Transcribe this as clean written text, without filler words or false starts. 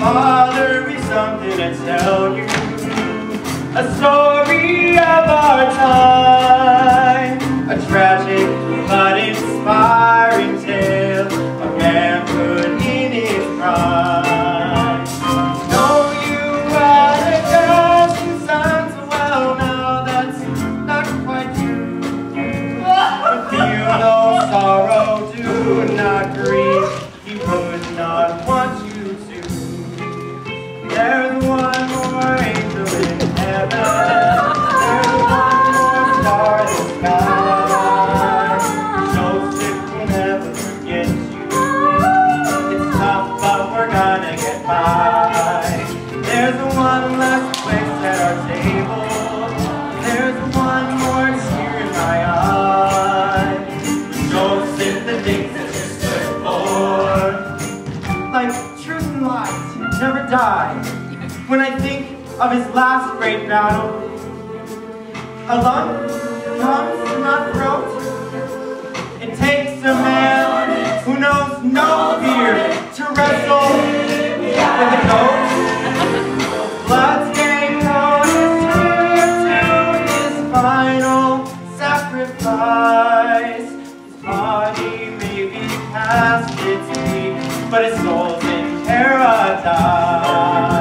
bother me something to tell you. A story of our time, a tragic but inspiring tale, a manhood in its prime. Know you had a dozen sons, well now that's not quite true. But feel no sorrow, do not grieve, he would not want you to. There's one more angel in heaven, there's one more star in the sky. Joseph will never forget you. It's tough, but we're gonna get by. There's one last place at our table, there's one more tear in my eye. Joseph, the things that you stood for, like truth and lies, never die. When I think of his last great battle, a lump comes in my throat. It takes a man who knows no fear to wrestle with a goat. Bloodstained coat is true to his final sacrifice. His body may be past its peak, but his soul's in paradise.